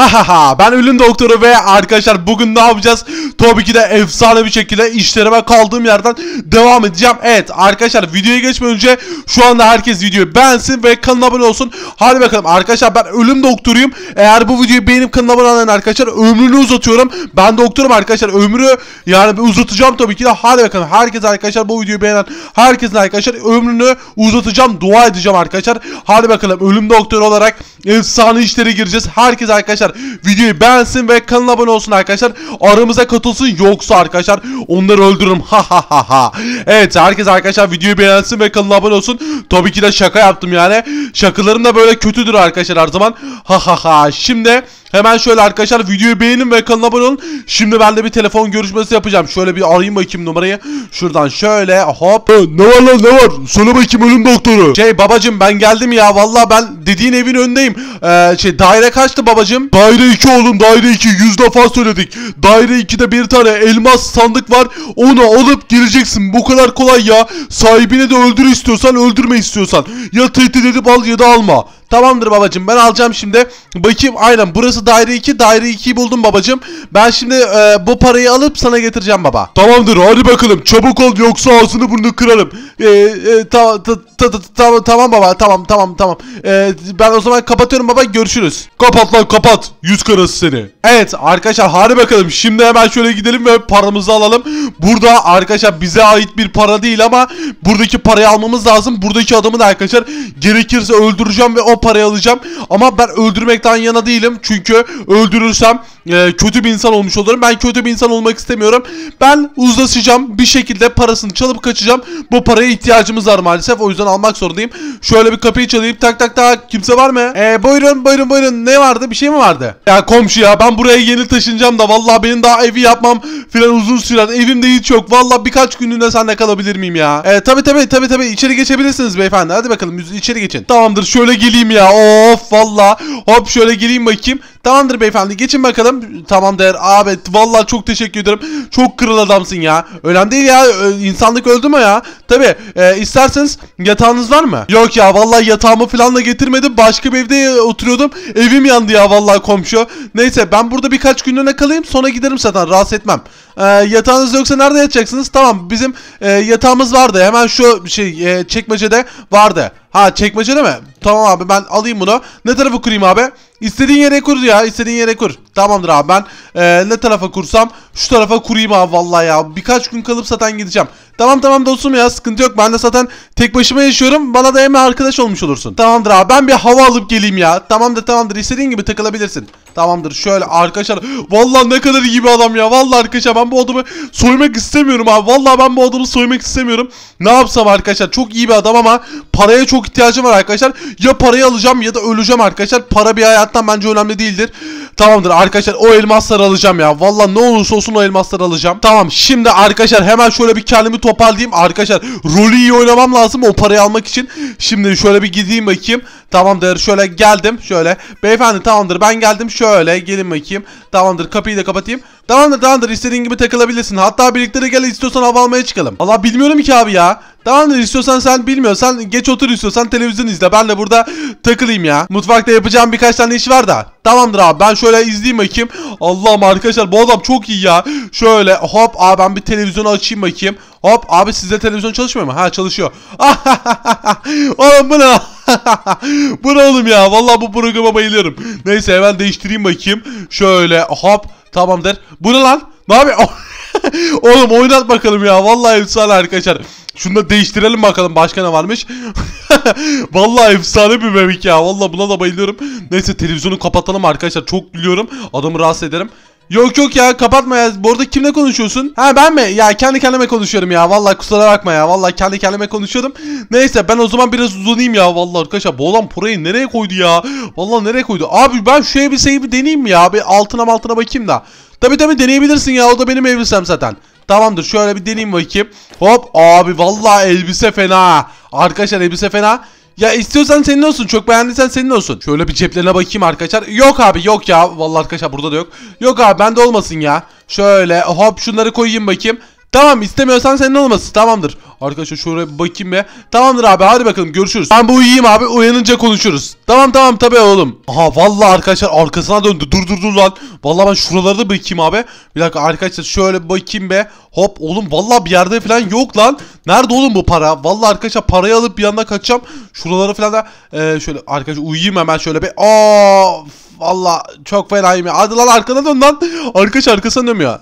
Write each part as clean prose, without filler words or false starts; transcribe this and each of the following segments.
Ha ben ölüm doktoru ve arkadaşlar bugün ne yapacağız? Tabii ki de efsane bir şekilde işlerime kaldığım yerden devam edeceğim. Evet arkadaşlar, videoya geçmeden önce şu anda herkes videoyu beğensin ve kanala abone olsun. Hadi bakalım arkadaşlar, ben ölüm doktoruyum. Eğer bu videoyu beğenip kanala abone olun arkadaşlar, ömrünü uzatıyorum. Ben doktorum arkadaşlar, ömrü yani uzatacağım tabii ki de. Hadi bakalım herkes arkadaşlar, bu videoyu beğenen herkesin arkadaşlar ömrünü uzatacağım, dua edeceğim arkadaşlar. Hadi bakalım, ölüm doktoru olarak efsane işlere gireceğiz. Herkes arkadaşlar videoyu beğensin ve kanala abone olsun arkadaşlar. Aramıza katılsın, yoksa arkadaşlar onları öldürürüm. Evet herkes arkadaşlar videoyu beğensin ve kanala abone olsun. Tabii ki de şaka yaptım yani. Şakalarım da böyle kötüdür arkadaşlar her zaman. Şimdi hemen şöyle arkadaşlar videoyu beğenin ve kanala abone olun. Şimdi ben de bir telefon görüşmesi yapacağım. Şöyle bir arayayım bakayım numarayı. Şuradan şöyle hop. Ne var lan, ne var? Söyle bakayım ölüm doktoru. Babacım ben geldim ya. Vallahi ben dediğin evin önündeyim. Daire kaçtı babacım? Daire 2 oğlum, daire 2. 100 defa söyledik. Daire 2'de bir tane elmas sandık var. Onu alıp gireceksin. Bu kadar kolay ya. Sahibini de öldür istiyorsan, öldürme istiyorsan. Ya tehdit edip al ya da alma. Tamamdır babacım, ben alacağım şimdi. Bakayım, aynen burası daire 2. Daire 2'yi buldum babacım. Ben şimdi bu parayı alıp sana getireceğim baba. Tamamdır, hadi bakalım çabuk ol yoksa ağzını burnunu kırarım. Tamam baba, tamam. Ben o zaman kapatıyorum baba, görüşürüz. Kapat lan kapat. Yüz karası seni. Evet arkadaşlar, hadi bakalım şimdi hemen şöyle gidelim ve paramızı alalım. Burada arkadaşlar bize ait bir para değil ama buradaki parayı almamız lazım. Buradaki adamı da arkadaşlar gerekirse öldüreceğim ve o parayı alacağım. Ama ben öldürmekten yana değilim. Çünkü öldürürsem kötü bir insan olmuş olurum. Ben kötü bir insan olmak istemiyorum. Ben uzlaşacağım. Bir şekilde parasını çalıp kaçacağım. Bu paraya ihtiyacımız var maalesef. O yüzden almak zorundayım. Şöyle bir kapıyı çalayım. Tak. Kimse var mı? Buyurun. Ne vardı? Bir şey mi vardı? Ya komşu ya, ben buraya yeni taşınacağım da vallahi benim daha evi yapmam filan uzun sürer. Evimde hiç yok. Vallahi birkaç günlüğüne sende kalabilir miyim ya? Tabii. İçeri geçebilirsiniz beyefendi. Hadi bakalım içeri geçin. Tamamdır, şöyle geleyim ya. Of vallahi. Hop şöyle geleyim bakayım. Tamamdır beyefendi, geçin bakalım. Tamamdır abi, vallahi çok teşekkür ederim. Çok kral adamsın ya. Önemli değil ya, insanlık öldü mü ya? Tabi isterseniz yatağınız var mı? Yok ya, vallahi yatağımı falan da getirmedim. Başka bir evde oturuyordum. Evim yandı ya vallahi komşu. Neyse, ben burada birkaç günlüğüne kalayım, sonra giderim zaten, rahatsız etmem. Yatağınız yoksa nerede yatacaksınız? Tamam, bizim yatağımız vardı. Hemen şu çekmecede vardı. Çekmecede mi? Tamam abi, ben alayım bunu. Ne tarafa kurayım abi? İstediğin yere kur ya. İstediğin yere kur. Tamamdır abi, ben ne tarafa kursam? Şu tarafa kurayım abi vallahi ya. Birkaç gün kalıp zaten gideceğim. Tamam dostum ya, sıkıntı yok. Ben de zaten tek başıma yaşıyorum. Bana da hemen arkadaş olmuş olursun. Tamamdır abi, ben bir hava alıp geleyim ya. Tamamdır. İstediğin gibi takılabilirsin. Tamamdır, şöyle arkadaşlar. Vallahi ne kadar iyi bir adam ya. Vallahi arkadaşlar, ben bu adamı soymak istemiyorum abi. Vallahi ben bu adamı soymak istemiyorum. Ne yapsam arkadaşlar? Çok iyi bir adam ama paraya çok ihtiyacım var arkadaşlar. Ya parayı alacağım ya da öleceğim arkadaşlar. Para bir hayattan bence önemli değildir. Tamamdır arkadaşlar, o elmasları alacağım ya. Vallahi ne olursa olsun o elmasları alacağım. Tamam, şimdi arkadaşlar hemen şöyle bir kendimi toparlayayım. Arkadaşlar rolü iyi oynamam lazım o parayı almak için. Şimdi şöyle bir gideyim bakayım. Tamamdır, şöyle geldim. Şöyle beyefendi, tamamdır ben geldim. Şöyle gelin bakayım. Tamamdır, kapıyı da kapatayım. Tamamdır, istediğin gibi takılabilirsin. Hatta birlikte de gel, istiyorsan hava almaya çıkalım. Allah bilmiyorum ki abi ya. Tamamdır, istiyorsan sen bilmiyorsan geç otur, istiyorsan televizyon izle. Ben de burada takılayım ya. Mutfakta yapacağım birkaç tane iş var da. Tamamdır abi, ben şöyle izleyeyim bakayım. Allah'ım arkadaşlar, bu adam çok iyi ya. Şöyle hop abi, ben bir televizyonu açayım bakayım. Hop abi, sizde televizyon çalışmıyor mu? Çalışıyor. Oğlum bu ne? Bu ne oğlum ya? Vallahi bu programa bayılıyorum. Neyse, hemen değiştireyim bakayım. Şöyle hop, tamamdır. Bu ne lan? Ne yapıyor? Oğlum oynat bakalım ya. Vallahi efsane arkadaşlar. Şunu da değiştirelim bakalım, başka ne varmış. Vallahi efsane bir bebek ya. Vallahi buna da bayılıyorum. Neyse, televizyonu kapatalım arkadaşlar. Çok gülüyorum. Adamı rahatsız ederim. Yok ya, kapatma ya. Bu arada kimle konuşuyorsun? Ben mi? Ya kendi kendime konuşuyorum ya. Vallahi kusura bakma ya. Vallahi kendi kendime konuşuyordum. Neyse, ben o zaman biraz uzanayım ya. Vallahi arkadaşlar, bu adam parayı nereye koydu ya? Vallahi nereye koydu? Abi ben şu elbiseyi bir deneyeyim mi ya? Bir altına bakayım da. Tabii deneyebilirsin ya. O da benim elbisem zaten. Tamamdır, şöyle bir deneyeyim bakayım. Hop abi, vallahi elbise fena. Arkadaşlar elbise fena. Ya istiyorsan senin olsun. Çok beğendiysen senin olsun. Şöyle bir ceplerine bakayım arkadaşlar. Yok abi, yok ya. Vallahi arkadaşlar burada da yok. Yok abi, bende olmasın ya. Şöyle hop şunları koyayım bakayım. Tamam, istemiyorsan senin olmasın. Tamamdır. Arkadaşlar şuraya bir bakayım be. Tamamdır abi, hadi bakalım görüşürüz. Ben bu uyuyayım abi, uyanınca konuşuruz. Tamam tabii oğlum. Aha vallahi arkadaşlar arkasına döndü. Dur lan. Vallahi ben şuralara da bakayım abi. Bir dakika arkadaşlar şöyle bir bakayım be. Hop oğlum vallahi bir yerde falan yok lan. Nerede oğlum bu para? Vallahi arkadaşlar parayı alıp bir anda kaçacağım. Şuraları falan da şöyle arkadaşlar uyuyayım hemen şöyle bir. Vallahi çok fenayım ya. Hadi lan arkana dön lan. Arkasına dönmüyor.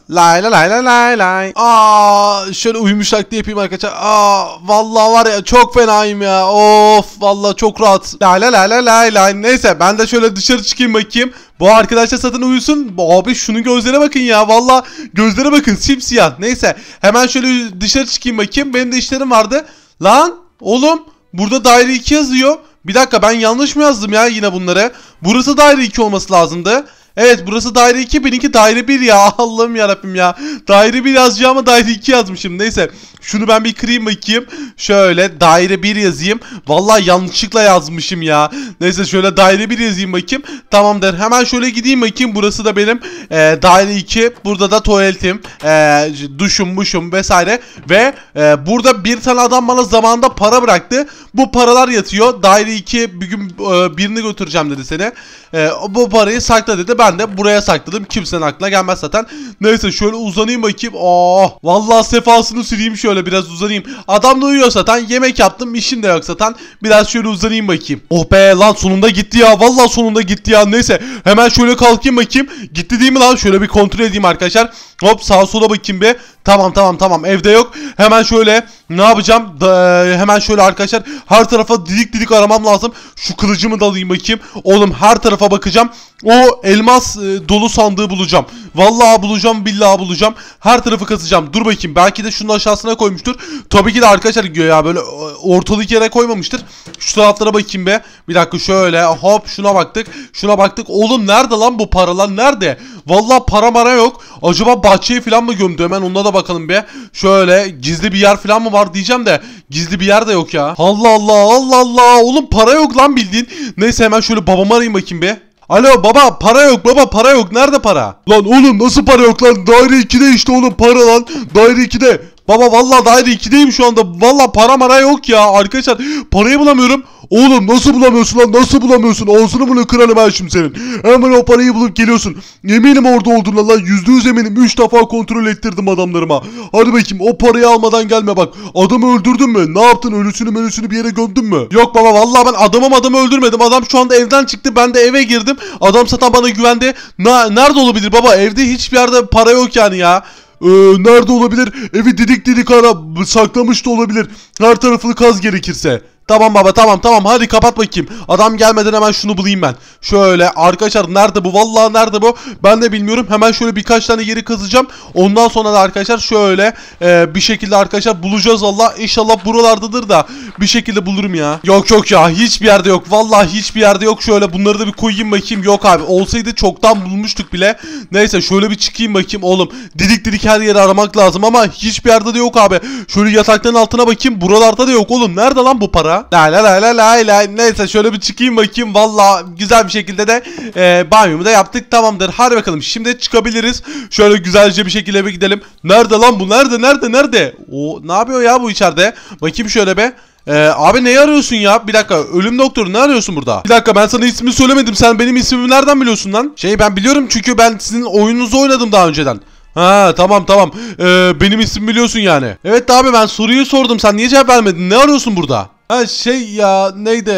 Lay. Şöyle uyumuş diye yapayım arkadaşlar. Vallahi var ya çok fenayım ya. Of vallahi çok rahat. Lay. Neyse ben de şöyle dışarı çıkayım bakayım. Bu arkadaşlar zaten uyusun. Abi şunun gözlerine bakın ya. Vallahi gözlere bakın simsiyah. Neyse hemen şöyle dışarı çıkayım bakayım. Benim de işlerim vardı. Lan oğlum burada daire 2 yazıyor. Bir dakika ben yanlış mı yazdım ya yine bunları? Burası daire 2 olması lazımdı. Evet burası daire 2, benimki daire 1 ya. Allah'ım yarabbim ya. Daire 1 yazacağım ama daire 2 yazmışım. Neyse şunu ben bir kırayım bakayım. Şöyle daire 1 yazayım. Vallahi yanlışlıkla yazmışım ya. Neyse şöyle daire 1 yazayım bakayım. Tamamdır. Hemen şöyle gideyim bakayım. Burası da benim daire 2. Burada da tuvaletim. Duşum vesaire. Ve burada bir tane adam bana zamanında para bıraktı. Bu paralar yatıyor. Daire 2 bir gün birini götüreceğim dedi seni. Bu parayı sakla dedi. Ben de buraya sakladım. Kimsenin aklına gelmez zaten. Neyse şöyle uzanayım bakayım. Vallahi sefasını süreyim, şöyle biraz uzanayım. Adam da uyuyor zaten. Yemek yaptım. İşim de yok zaten. Biraz şöyle uzanayım bakayım. Oh be lan sonunda gitti ya. Vallahi sonunda gitti ya. Neyse hemen şöyle kalkayım bakayım. Gitti değil mi lan? Şöyle bir kontrol edeyim arkadaşlar. Hop sağa sola bakayım bir. Tamam evde yok. Hemen şöyle ne yapacağım? Hemen şöyle arkadaşlar her tarafa didik aramam lazım. Şu kılıcımı da alayım bakayım. Oğlum her tarafa bakacağım. O elmas dolu sandığı bulacağım. Vallahi bulacağım, billahi bulacağım. Her tarafı kazacağım. Dur bakayım. Belki de şunun aşağısına koymuştur. Tabii ki de arkadaşlar ya böyle ortalık yere koymamıştır. Şu taraflara bakayım be. Bir dakika şöyle hop şuna baktık. Oğlum nerede lan bu paralar? Nerede? Vallahi para yok. Acaba bahçeye falan mı gömdü? Hemen onunla da bakalım be. Şöyle gizli bir yer falan mı var diyeceğim de gizli bir yer de yok ya. Allah. Oğlum para yok lan bildiğin. Neyse hemen şöyle babamı arayayım bakayım be. Alo baba, para yok baba, para yok. Nerede para? Lan oğlum nasıl para yok lan? Daire 2'de işte oğlum para lan. Daire 2'de. Baba vallahi daire 2'deyim şu anda. Vallahi para yok ya. Arkadaşlar parayı bulamıyorum. Oğlum nasıl bulamıyorsun lan? Nasıl bulamıyorsun? Ağzını bunu kırarım ben şimdi senin. Hemen o parayı bulup geliyorsun. Eminim orada olduğuna lan. %100 eminim. 3 defa kontrol ettirdim adamlarıma. Hadi bakayım o parayı almadan gelme bak. Adamı öldürdün mü? Ne yaptın? Ölüsünü bir yere gömdün mü? Yok baba vallahi ben adamı öldürmedim. Adam şu anda evden çıktı. Ben de eve girdim. Adam zaten bana güvendi. Nerede olabilir baba? Evde hiçbir yerde para yok yani ya. Nerede olabilir? Evi didik ara, saklamış da olabilir. Her tarafını kaz gerekirse. Tamam baba tamam hadi kapat bakayım. Adam gelmeden hemen şunu bulayım ben. Şöyle arkadaşlar nerede bu? Vallahi nerede bu? Ben de bilmiyorum. Hemen şöyle birkaç tane yeri kazacağım. Ondan sonra da arkadaşlar şöyle bir şekilde arkadaşlar bulacağız Allah. İnşallah buralardadır da bir şekilde bulurum ya. Yok ya hiçbir yerde yok. Vallahi hiçbir yerde yok. Şöyle bunları da bir koyayım bakayım. Yok abi olsaydı çoktan bulmuştuk bile. Neyse şöyle bir çıkayım bakayım oğlum. Didik her yeri aramak lazım ama hiçbir yerde de yok abi. Şöyle yatakların altına bakayım. Buralarda da yok oğlum. Nerede lan bu para? La. Neyse şöyle bir çıkayım bakayım. Valla güzel bir şekilde de banyomu da yaptık. Tamamdır. Hadi bakalım. Şimdi çıkabiliriz. Şöyle güzelce bir şekilde bir gidelim. Nerede lan bu? Nerede? O ne yapıyor ya bu içeride? Bakayım şöyle be. Abi neyi arıyorsun ya? Bir dakika. Ölüm doktoru ne arıyorsun burada? Bir dakika ben sana ismini söylemedim. Sen benim ismimi nereden biliyorsun lan? Ben biliyorum çünkü ben sizin oyununuzu oynadım daha önceden. Ha tamam. Benim ismimi biliyorsun yani. Evet abi ben soruyu sordum. Sen niye cevap vermedin? Ne arıyorsun burada? Ha ya neydi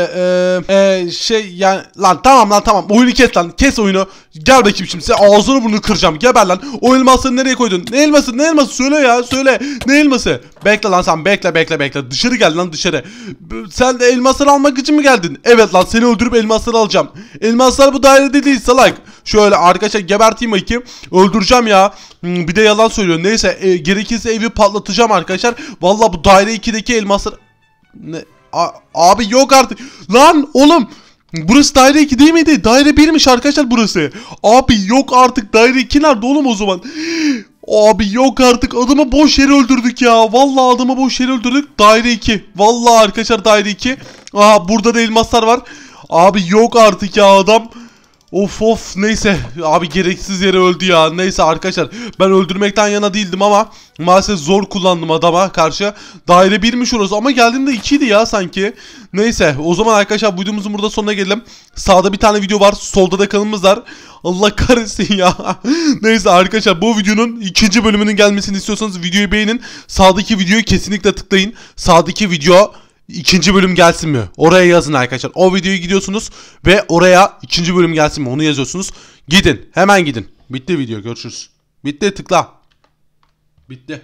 yani lan tamam oyunu kes lan, kes oyunu. Gel bakayım şimdi size ağzını burnunu kıracağım, geber lan. O elmasları nereye koydun? Ne elması söyle ne elması? Bekle lan sen, bekle dışarı gel lan dışarı. Sen de elmasları almak için mi geldin? Evet lan seni öldürüp elmasları alacağım. Elmaslar bu dairede değil salak. Şöyle arkadaşlar geberteyim bakayım. Öldüreceğim ya. Bir de yalan söylüyor. Neyse gerekirse evi patlatacağım arkadaşlar. Vallahi bu daire 2'deki elmaslar ne? Abi yok artık. Lan oğlum. Burası daire 2 değil miydi? Daire 1'miş arkadaşlar burası. Abi yok artık. Daire 2 nerede oğlum o zaman? Abi yok artık. Adamı boş yere öldürdük ya. Vallahi adamı boş yere öldürdük. Daire 2. Vallahi arkadaşlar daire 2. Aha burada da elmaslar var. Abi yok artık ya adam. Of neyse abi gereksiz yere öldü ya. Neyse arkadaşlar ben öldürmekten yana değildim ama maalesef zor kullandım adama karşı. Daire 1'miş orası ama geldiğimde 2'ydi ya sanki. Neyse o zaman arkadaşlar bu videomuzun burada sonuna gelelim. Sağda bir tane video var, solda da kanalımız var. Allah kahretsin ya. Neyse arkadaşlar bu videonun ikinci bölümünün gelmesini istiyorsanız videoyu beğenin. Sağdaki videoyu kesinlikle tıklayın. Sağdaki video İkinci bölüm gelsin mi? Oraya yazın arkadaşlar. O videoyu gidiyorsunuz ve oraya ikinci bölüm gelsin mi? Onu yazıyorsunuz. Gidin. Hemen gidin. Bitti video. Görüşürüz. Bitti. Tıkla. Bitti.